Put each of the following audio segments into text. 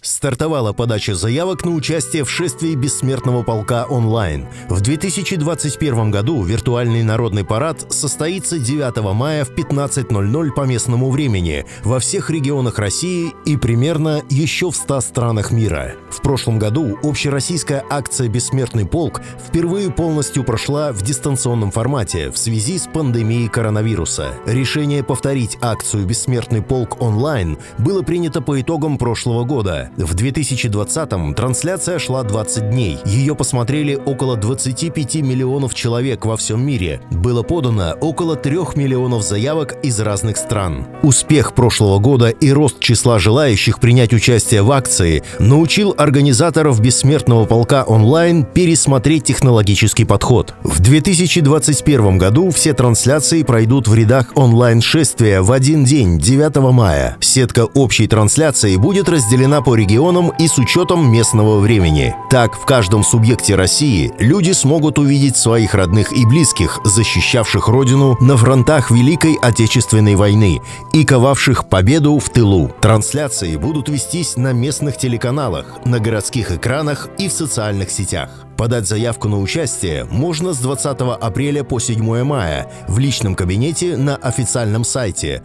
Стартовала подача заявок на участие в шествии Бессмертного полка онлайн. В 2021 году виртуальный народный парад состоится 9 мая в 15:00 по местному времени во всех регионах России и примерно еще в 100 странах мира. В прошлом году общероссийская акция «Бессмертный полк» впервые полностью прошла в дистанционном формате в связи с пандемией коронавируса. Решение повторить акцию «Бессмертный полк онлайн» было принято по итогам прошлого года. В 2020-м трансляция шла 20 дней. Ее посмотрели около 25 миллионов человек во всем мире. Было подано около 3 миллионов заявок из разных стран. Успех прошлого года и рост числа желающих принять участие в акции научил организаторов «Бессмертного полка онлайн» пересмотреть технологический подход. В 2021 году все трансляции пройдут в рядах онлайн-шествия в один день, 9 мая. Сетка общей трансляции будет разделена по регионам и с учетом местного времени. Так, в каждом субъекте России люди смогут увидеть своих родных и близких, защищавших Родину на фронтах Великой Отечественной войны и ковавших победу в тылу. Трансляции будут вестись на местных телеканалах, на городских экранах и в социальных сетях. Подать заявку на участие можно с 20 апреля по 7 мая в личном кабинете на официальном сайте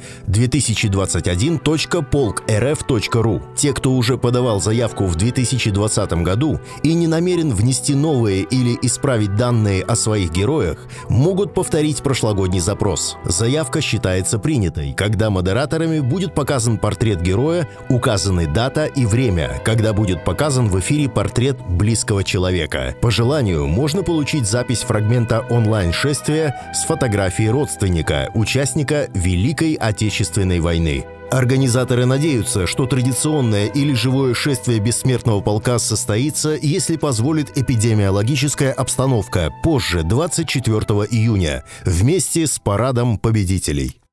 2021.polkrf.ru. Те, кто уже подавал заявку в 2020 году и не намерен внести новые или исправить данные о своих героях, могут повторить прошлогодний запрос. Заявка считается принятой, когда модераторами будет показан портрет героя, указаны дата и время, когда будет показан в эфире портрет близкого человека. По желанию можно получить запись фрагмента онлайн-шествия с фотографией родственника, участника Великой Отечественной войны. Организаторы надеются, что традиционное или живое шествие Бессмертного полка состоится, если позволит эпидемиологическая обстановка, позже, 24 июня, вместе с парадом победителей.